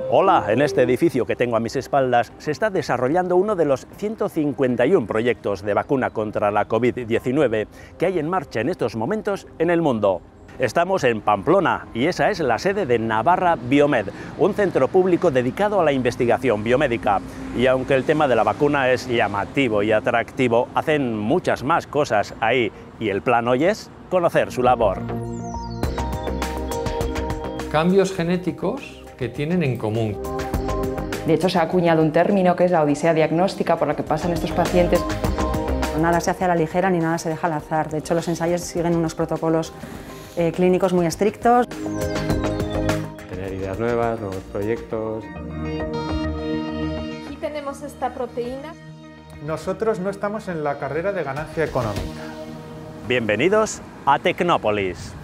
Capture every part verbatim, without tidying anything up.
Hola, en este edificio que tengo a mis espaldas se está desarrollando uno de los ciento cincuenta y uno proyectos de vacuna contra la COVID diecinueve que hay en marcha en estos momentos en el mundo. Estamos en Pamplona y esa es la sede de Navarra Biomed, un centro público dedicado a la investigación biomédica. Y aunque el tema de la vacuna es llamativo y atractivo, hacen muchas más cosas ahí y el plan hoy es conocer su labor. Cambios genéticos que tienen en común. De hecho, se ha acuñado un término que es la odisea diagnóstica por la que pasan estos pacientes. Nada se hace a la ligera ni nada se deja al azar. De hecho, los ensayos siguen unos protocolos eh, clínicos muy estrictos. Tener ideas nuevas, nuevos proyectos. Aquí tenemos esta proteína. Nosotros no estamos en la carrera de ganancia económica. Bienvenidos a Tecnópolis.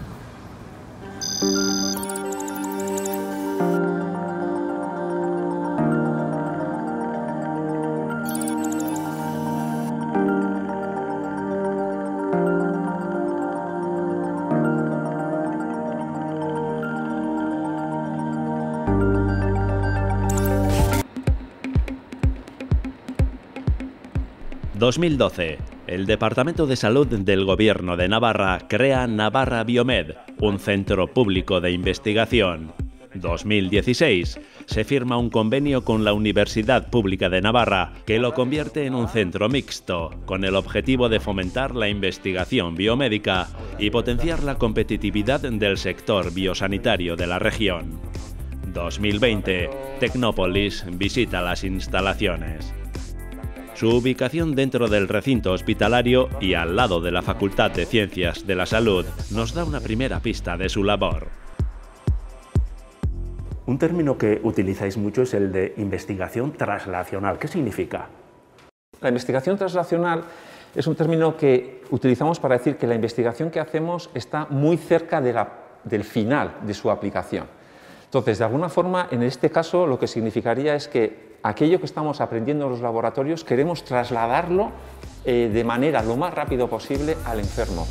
dos mil doce. El Departamento de Salud del Gobierno de Navarra crea Navarra Biomed, un centro público de investigación. dos mil dieciséis. Se firma un convenio con la Universidad Pública de Navarra que lo convierte en un centro mixto, con el objetivo de fomentar la investigación biomédica y potenciar la competitividad del sector biosanitario de la región. dos mil veinte. Tecnópolis visita las instalaciones. Su ubicación dentro del recinto hospitalario y al lado de la Facultad de Ciencias de la Salud nos da una primera pista de su labor. Un término que utilizáis mucho es el de investigación translacional. ¿Qué significa? La investigación translacional es un término que utilizamos para decir que la investigación que hacemos está muy cerca de la, del final de su aplicación. Entonces, de alguna forma, en este caso, lo que significaría es que aquello que estamos aprendiendo en los laboratorios queremos trasladarlo eh, de manera lo más rápido posible al enfermo.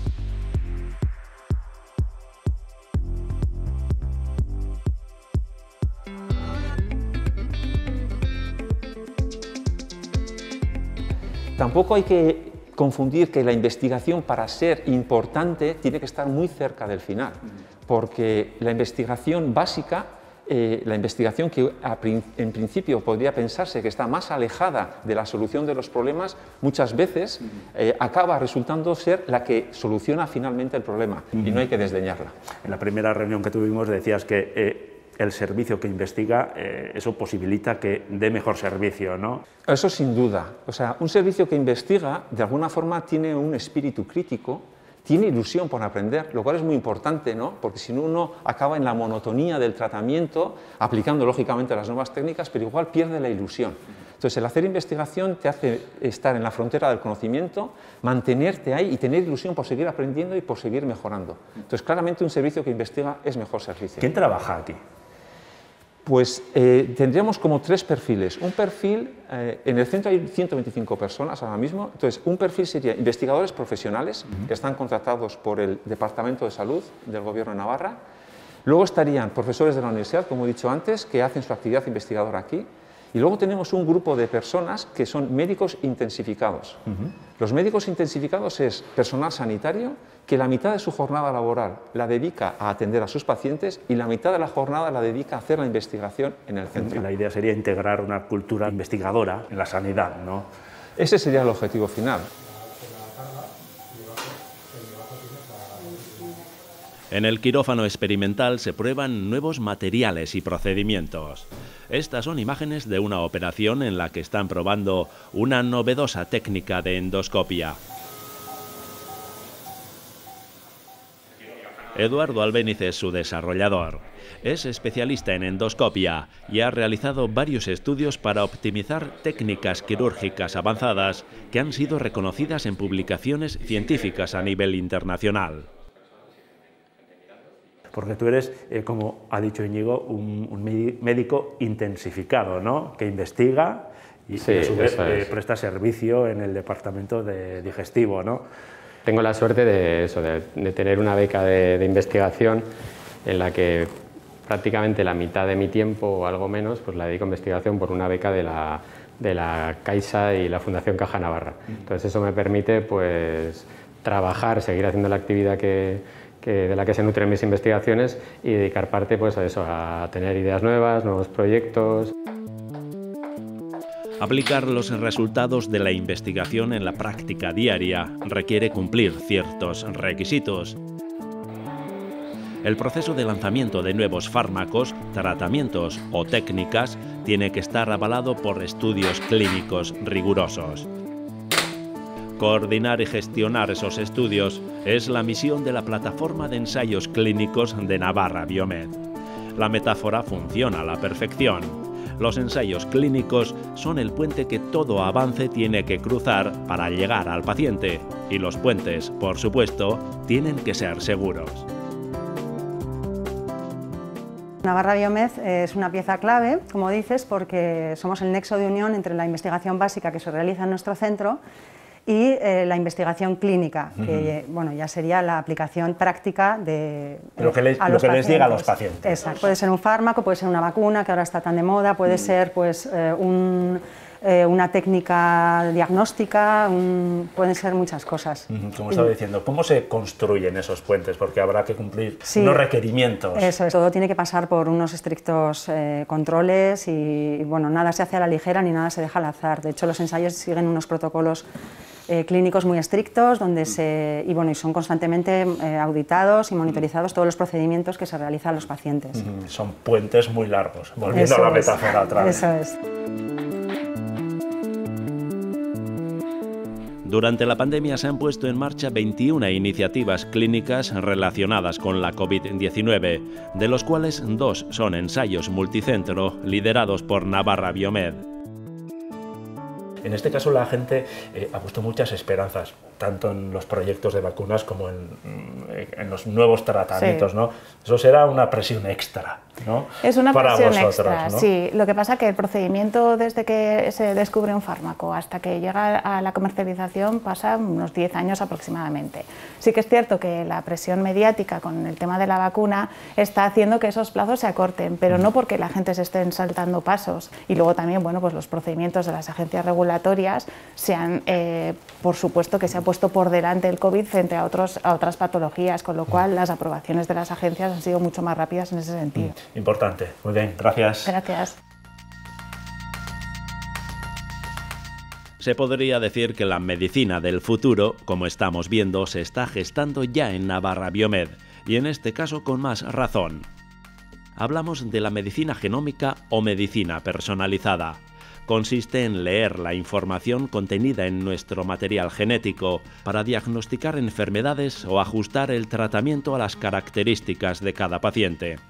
Tampoco hay que confundir que la investigación, para ser importante, tiene que estar muy cerca del final, porque la investigación básica, eh, la investigación que en principio podría pensarse que está más alejada de la solución de los problemas, muchas veces eh, acaba resultando ser la que soluciona finalmente el problema, uh-huh. y no hay que desdeñarla. En la primera reunión que tuvimos decías que eh, el servicio que investiga, eh, eso posibilita que dé mejor servicio, ¿no? Eso sin duda. O sea, un servicio que investiga, de alguna forma, tiene un espíritu crítico, tiene ilusión por aprender, lo cual es muy importante, ¿no? Porque si no, uno acaba en la monotonía del tratamiento, aplicando lógicamente las nuevas técnicas, pero igual pierde la ilusión. Entonces, el hacer investigación te hace estar en la frontera del conocimiento, mantenerte ahí y tener ilusión por seguir aprendiendo y por seguir mejorando. Entonces, claramente un servicio que investiga es mejor servicio. ¿Quién trabaja aquí? Pues eh, tendríamos como tres perfiles. Un perfil, eh, en el centro hay ciento veinticinco personas ahora mismo, entonces un perfil sería investigadores profesionales, uh-huh. que están contratados por el Departamento de Salud del Gobierno de Navarra. Luego estarían profesores de la universidad, como he dicho antes, que hacen su actividad investigadora aquí. Y luego tenemos un grupo de personas que son médicos intensificados. Uh-huh. Los médicos intensificados es personal sanitario que la mitad de su jornada laboral la dedica a atender a sus pacientes y la mitad de la jornada la dedica a hacer la investigación en el centro. La idea sería integrar una cultura investigadora en la sanidad, ¿no? Ese sería el objetivo final. En el quirófano experimental se prueban nuevos materiales y procedimientos. Estas son imágenes de una operación en la que están probando una novedosa técnica de endoscopia. Eduardo Albéniz es su desarrollador. Es especialista en endoscopia y ha realizado varios estudios para optimizar técnicas quirúrgicas avanzadas que han sido reconocidas en publicaciones científicas a nivel internacional. Porque tú eres, eh, como ha dicho Íñigo, un, un médico intensificado, ¿no? Que investiga y, sí, y a su vez eh, presta servicio en el departamento de digestivo, ¿no? Tengo la suerte de, eso, de, de tener una beca de, de investigación en la que prácticamente la mitad de mi tiempo o algo menos pues la dedico a investigación por una beca de la, de la Caixa y la Fundación Caja Navarra. Entonces eso me permite pues trabajar, seguir haciendo la actividad que, que, de la que se nutren mis investigaciones y dedicar parte pues a eso, a tener ideas nuevas, nuevos proyectos. Aplicar los resultados de la investigación en la práctica diaria requiere cumplir ciertos requisitos. El proceso de lanzamiento de nuevos fármacos, tratamientos o técnicas tiene que estar avalado por estudios clínicos rigurosos. Coordinar y gestionar esos estudios es la misión de la plataforma de ensayos clínicos de Navarra Biomed. La metáfora funciona a la perfección. Los ensayos clínicos son el puente que todo avance tiene que cruzar para llegar al paciente, y los puentes, por supuesto, tienen que ser seguros. Navarra Biomed es una pieza clave, como dices, porque somos el nexo de unión entre la investigación básica que se realiza en nuestro centro y eh, la investigación clínica, que uh-huh. bueno, ya sería la aplicación práctica de lo que les, a lo los que pacientes. les diga a los pacientes. Exacto. Puede ser un fármaco, puede ser una vacuna, que ahora está tan de moda, puede uh-huh. ser pues, eh, un, eh, una técnica diagnóstica, un, pueden ser muchas cosas. Uh-huh. Como estaba diciendo, ¿cómo se construyen esos puentes? Porque habrá que cumplir sí, unos requerimientos. Eso es, todo tiene que pasar por unos estrictos eh, controles y, y bueno, nada se hace a la ligera ni nada se deja al azar. De hecho, los ensayos siguen unos protocolos Eh, clínicos muy estrictos donde se, y, bueno, y son constantemente eh, auditados y monitorizados todos los procedimientos que se realizan a los pacientes. Mm, son puentes muy largos, volviendo Eso a la es, metáfora otra vez. Eso es. Durante la pandemia se han puesto en marcha veintiuna iniciativas clínicas relacionadas con la COVID diecinueve, de los cuales dos son ensayos multicentro liderados por Navarra Biomed. En este caso la gente eh, ha puesto muchas esperanzas, tanto en los proyectos de vacunas como en, en los nuevos tratamientos, sí. ¿no? Eso será una presión extra, ¿no? Es una Para presión vosotros, extra, ¿no? sí. Lo que pasa es que el procedimiento desde que se descubre un fármaco hasta que llega a la comercialización pasa unos diez años aproximadamente. Sí que es cierto que la presión mediática con el tema de la vacuna está haciendo que esos plazos se acorten, pero no porque la gente se estén saltando pasos. Y luego también, bueno, pues los procedimientos de las agencias regulatorias se han, eh, por supuesto que se ha puesto por delante el COVID frente a, otros, a otras patologías, con lo cual las aprobaciones de las agencias han sido mucho más rápidas en ese sentido. Importante. Muy bien, gracias. Gracias. Se podría decir que la medicina del futuro, como estamos viendo, se está gestando ya en Navarra Biomed, y en este caso con más razón. Hablamos de la medicina genómica o medicina personalizada. Consiste en leer la información contenida en nuestro material genético para diagnosticar enfermedades o ajustar el tratamiento a las características de cada paciente.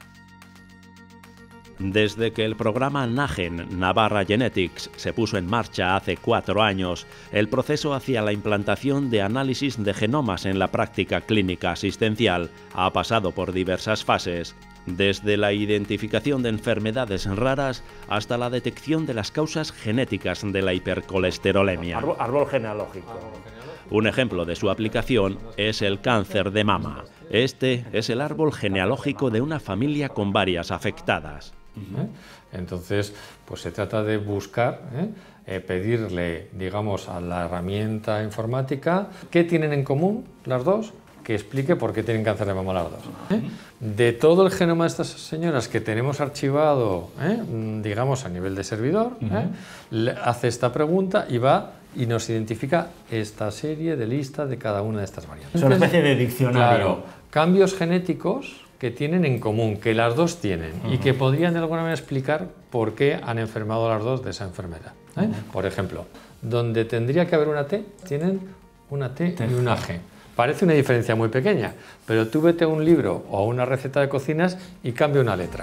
Desde que el programa NAGEN, Navarra Genetics, se puso en marcha hace cuatro años, el proceso hacia la implantación de análisis de genomas en la práctica clínica asistencial ha pasado por diversas fases, desde la identificación de enfermedades raras hasta la detección de las causas genéticas de la hipercolesterolemia. Árbol, árbol genealógico. Un ejemplo de su aplicación es el cáncer de mama. Este es el árbol genealógico de una familia con varias afectadas. ¿Eh? Entonces, pues se trata de buscar, ¿eh? Eh, pedirle, digamos, a la herramienta informática qué tienen en común las dos, que explique por qué tienen cáncer de mama las dos. ¿eh? De todo el genoma de estas señoras que tenemos archivado, ¿eh? digamos, a nivel de servidor, ¿eh? le hace esta pregunta y va y nos identifica esta serie de listas de cada una de estas variantes. Es una especie de diccionario. Claro, cambios genéticos que tienen en común, que las dos tienen, uh-huh. y que podrían de alguna manera explicar por qué han enfermado las dos de esa enfermedad. ¿eh? Uh-huh. Por ejemplo, donde tendría que haber una T, tienen una T y una G. Parece una diferencia muy pequeña, pero tú vete a un libro o a una receta de cocinas y cambia una letra.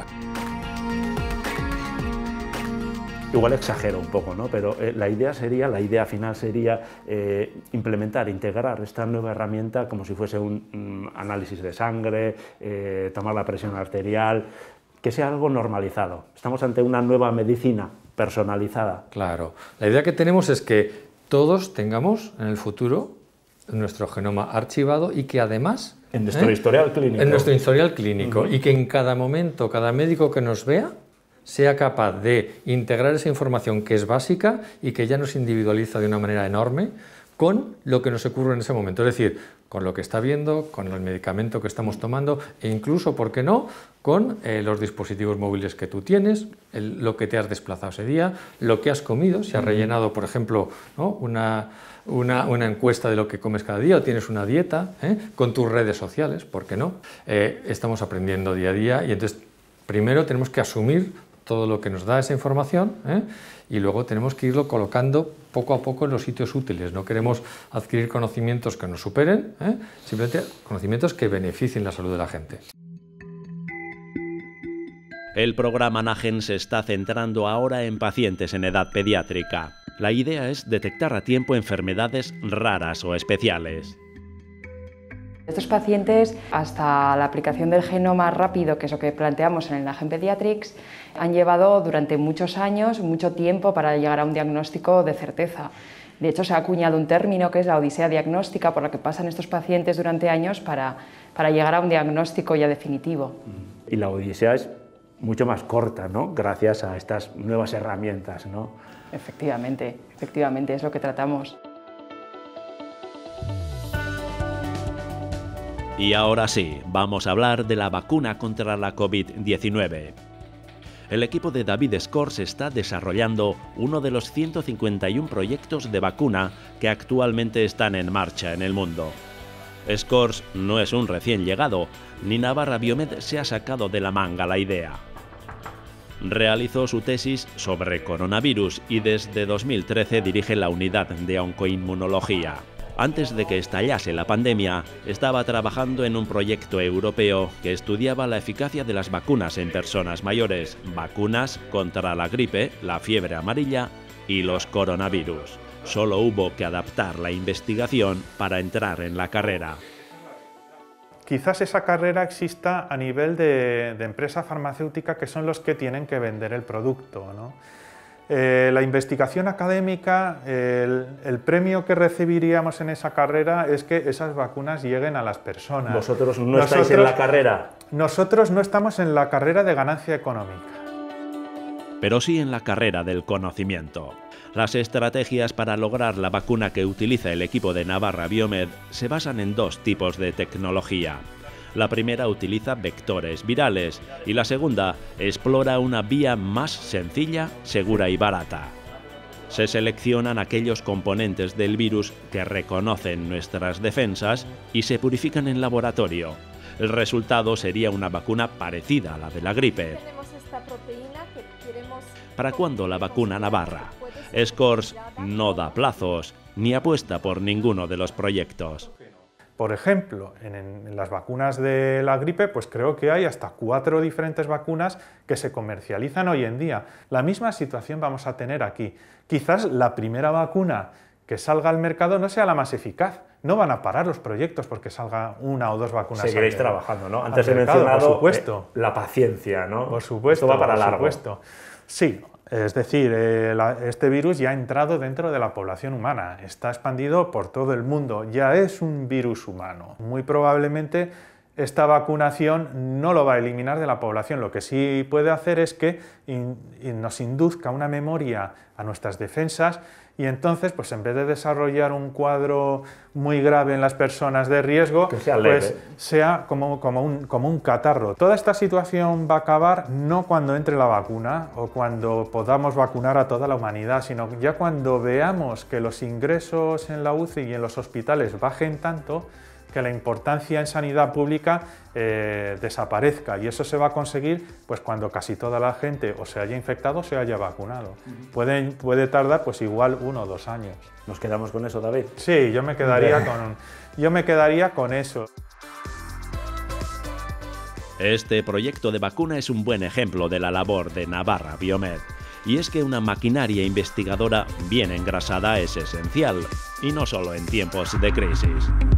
Igual exagero un poco, ¿no? Pero eh, la idea sería, la idea final sería eh, implementar, integrar esta nueva herramienta como si fuese un, un análisis de sangre, eh, tomar la presión arterial, que sea algo normalizado. Estamos ante una nueva medicina personalizada. Claro. La idea que tenemos es que todos tengamos en el futuro nuestro genoma archivado y que además En nuestro ¿eh? historial clínico. En nuestro historial clínico. Uh-huh. Y que en cada momento, cada médico que nos vea, sea capaz de integrar esa información que es básica y que ya nos individualiza de una manera enorme con lo que nos ocurre en ese momento. Es decir, con lo que está viendo, con el medicamento que estamos tomando e incluso, ¿por qué no?, con eh, los dispositivos móviles que tú tienes, el, lo que te has desplazado ese día, lo que has comido, si has rellenado, por ejemplo, ¿no?, una, una, una encuesta de lo que comes cada día o tienes una dieta, ¿eh?, con tus redes sociales, ¿por qué no? Eh, estamos aprendiendo día a día y entonces primero tenemos que asumir todo lo que nos da esa información, ¿eh?, y luego tenemos que irlo colocando poco a poco en los sitios útiles. No queremos adquirir conocimientos que nos superen, ¿eh?, simplemente conocimientos que beneficien la salud de la gente. El programa NAGEN se está centrando ahora en pacientes en edad pediátrica. La idea es detectar a tiempo enfermedades raras o especiales. Estos pacientes, hasta la aplicación del genoma rápido, que es lo que planteamos en el NAGEN Pediatrics, han llevado durante muchos años, mucho tiempo para llegar a un diagnóstico de certeza. De hecho, se ha acuñado un término que es la odisea diagnóstica, por la que pasan estos pacientes durante años para, para llegar a un diagnóstico ya definitivo. Y la odisea es mucho más corta, ¿no?, gracias a estas nuevas herramientas, ¿no? Efectivamente, efectivamente, es lo que tratamos. Y ahora sí, vamos a hablar de la vacuna contra la COVID diecinueve. El equipo de David Scors está desarrollando uno de los ciento cincuenta y uno proyectos de vacuna que actualmente están en marcha en el mundo. Scors no es un recién llegado, ni Navarra Biomed se ha sacado de la manga la idea. Realizó su tesis sobre coronavirus y desde dos mil trece dirige la unidad de oncoinmunología. Antes de que estallase la pandemia, estaba trabajando en un proyecto europeo que estudiaba la eficacia de las vacunas en personas mayores, vacunas contra la gripe, la fiebre amarilla y los coronavirus. Solo hubo que adaptar la investigación para entrar en la carrera. Quizás esa carrera exista a nivel de, de empresa farmacéutica, que son los que tienen que vender el producto, ¿no? Eh, la investigación académica, el, el premio que recibiríamos en esa carrera es que esas vacunas lleguen a las personas. ¿Vosotros no nosotros, estáis en la carrera? Nosotros no estamos en la carrera de ganancia económica. Pero sí en la carrera del conocimiento. Las estrategias para lograr la vacuna que utiliza el equipo de Navarra Biomed se basan en dos tipos de tecnología. La primera utiliza vectores virales y la segunda explora una vía más sencilla, segura y barata. Se seleccionan aquellos componentes del virus que reconocen nuestras defensas y se purifican en laboratorio. El resultado sería una vacuna parecida a la de la gripe. ¿Para cuándo la vacuna Navarra? Scors no da plazos ni apuesta por ninguno de los proyectos. Por ejemplo, en, en las vacunas de la gripe, pues creo que hay hasta cuatro diferentes vacunas que se comercializan hoy en día. La misma situación vamos a tener aquí. Quizás la primera vacuna que salga al mercado no sea la más eficaz. No van a parar los proyectos porque salga una o dos vacunas. Seguiréis al, trabajando, ¿no? Antes he mercado, mencionado, por supuesto. Eh, la paciencia, ¿no? Por supuesto. Esto va para por largo. Supuesto. Sí. Es decir, eh, la, este virus ya ha entrado dentro de la población humana, está expandido por todo el mundo, ya es un virus humano. Muy probablemente esta vacunación no lo va a eliminar de la población, lo que sí puede hacer es que in, in nos induzca una memoria a nuestras defensas y entonces, pues en vez de desarrollar un cuadro muy grave en las personas de riesgo, que sea leve, pues sea como, como, un, como un catarro. Toda esta situación va a acabar no cuando entre la vacuna o cuando podamos vacunar a toda la humanidad, sino ya cuando veamos que los ingresos en la U C I y en los hospitales bajen tanto que la importancia en sanidad pública eh, desaparezca, y eso se va a conseguir pues cuando casi toda la gente o se haya infectado o se haya vacunado. Uh-huh. puede, puede tardar pues igual uno o dos años. ¿Nos quedamos con eso, David? Sí, yo me quedaría, con, yo me quedaría con eso. Este proyecto de vacuna es un buen ejemplo de la labor de Navarra Biomed. Y es que una maquinaria investigadora bien engrasada es esencial, y no solo en tiempos de crisis.